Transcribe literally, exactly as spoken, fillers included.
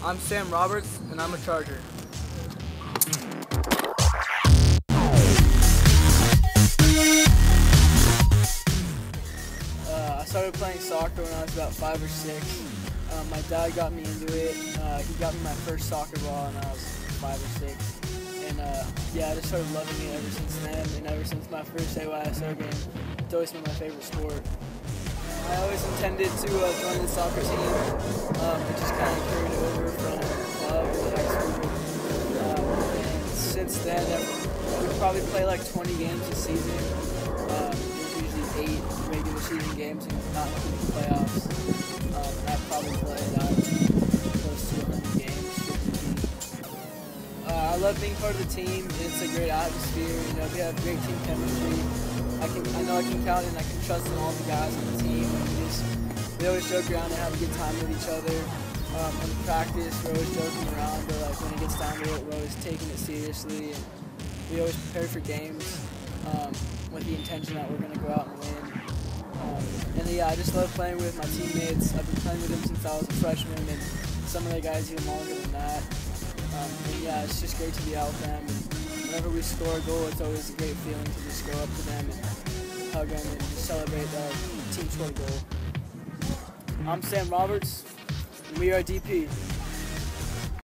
I'm Sam Roberts, and I'm a Charger. Uh, I started playing soccer when I was about five or six. Um, my dad got me into it. Uh, he got me my first soccer ball when I was five or six. And uh, yeah, I just started loving it ever since then. And ever since my first A Y S O game, it's always been my favorite sport. I always intended to uh, join the soccer team, um, but just kind of carried it over from club to high school. Um, and since then, I've, we probably play like twenty games a season. Um, there's usually eight regular season games, and not including playoffs. Um, and I've probably played out close to one hundred games. Uh, I love being part of the team. It's a great atmosphere. You know, we have great team chemistry. I can, I know I can count and I can trust in all the guys on the team. And we just, we always joke around and have a good time with each other. Um, in practice, we're always joking around, but like when it gets down to it, we're always taking it seriously. And we always prepare for games um, with the intention that we're going to go out and win. Um, and yeah, I just love playing with my teammates. I've been playing with them since I was a freshman, and some of the guys even longer than that. Um, and yeah, it's just great to be out with them. And whenever we score a goal, it's always a great feeling to just go up to them and hug them and just celebrate that the team scored a goal. I'm Sam Roberts, and we are D P.